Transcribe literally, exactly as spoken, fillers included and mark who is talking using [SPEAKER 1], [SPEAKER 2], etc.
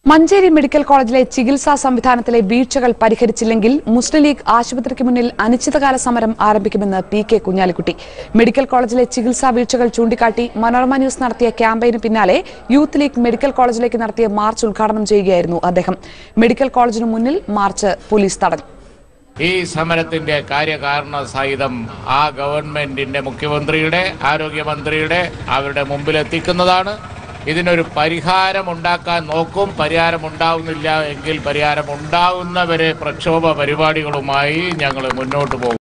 [SPEAKER 1] Manjeri Medical College ചികിത്സാ സംവിധാനത്തിലെ വീഴ്ചകൾ പരിഹരിച്ചില്ലെങ്കിൽ മുസ്ലിം league ആശുപത്രിക്ക് മുന്നിൽ അനിശ്ചിതകാല സമരം ആരംഭിക്കുമെന്ന് പി കെ കുഞ്ഞാലിക്കുട്ടി. മെഡിക്കൽ കോളേജിലെ ചികിത്സാ വീഴ്ചകൾ ചൂണ്ടിക്കാട്ടി മനോരമ ന്യൂസ് നടത്തിയ ക്യാമ്പയിന് പിന്നാലെ യൂത്ത് ലീഗ് മെഡിക്കൽ കോളേജിലേക്ക് നടത്തിയ മാർച്ച് ഉദ്ഘാടനം ചെയ്യുകയായിരുന്നു അദ്ദേഹം. മെഡിക്കൽ കോളേജിന് മുന്നിൽ മാർച്ച് പോലീസ് തടഞ്ഞു.
[SPEAKER 2] ഈ സമരത്തിന്റെ കാര്യകാരണ സഹിതം ആ ഗവൺമെന്റിന്റെ മുഖ്യമന്ത്രിയുടെ ആരോഗ്യമന്ത്രിയുടെ അവരുടെ മുമ്പിൽ എത്തിക്കുന്നതാണ്. ഇതിനൊരു പരിഹാരം ഉണ്ടാക്കാൻ നോക്കും. പരിഹാരം ഉണ്ടാവുന്നില്ല എങ്കിൽ പരിഹാരം ഉണ്ടാവുന്നവരെ പ്രക്ഷോഭ പരിപാടികളുമായി ഞങ്ങൾ മുന്നോട്ട് പോകും.